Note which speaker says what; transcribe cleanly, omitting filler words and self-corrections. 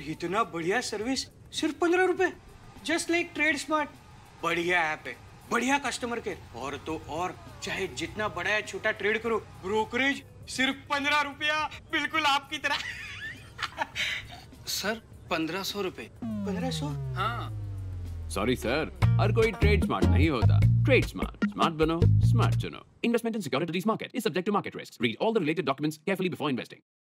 Speaker 1: इतना बढ़िया सर्विस सिर्फ 15 रुपए, जस्ट लाइक ट्रेड स्मार्ट। बढ़िया ऐप है, बढ़िया कस्टमर केयर, और तो और चाहे जितना बड़ा या छोटा ट्रेड करो, ब्रोकरेज सिर्फ 15 रुपया, बिल्कुल आपकी तरह।
Speaker 2: सर 1500 रुपए।
Speaker 1: 1500?
Speaker 2: हाँ।
Speaker 3: सॉरी सर, हर कोई ट्रेड स्मार्ट नहीं होता। ट्रेड स्मार्ट, स्मार्ट बनो, स्मार्ट चुनो। Investment in securities market is subject to market risks. Read all the related documents carefully before investing.